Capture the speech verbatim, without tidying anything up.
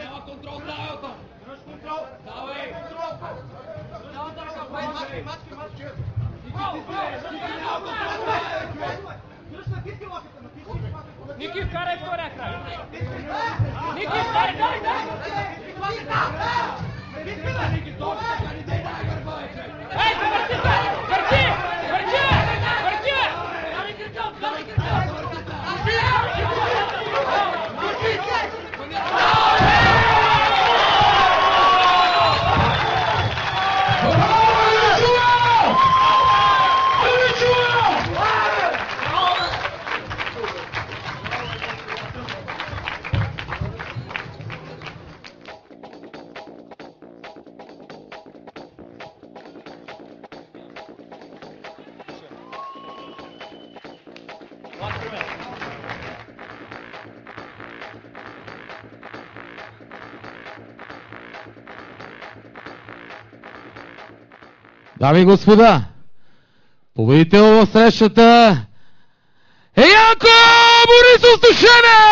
Няма контрол в давелата! Дръж контрол! Давай! Контрол! Мачки, мачки, мачки! Ники, вкарай втория край! Ники, вкарай, дай, дай! Ники, толкова така ни дай дай гърба, човек! Ей, върти се! Върти! Върти! Върти! Давай кръчал, давай кръчал! Дами и господа, победител в срещата е Янко Борисов Стушенев!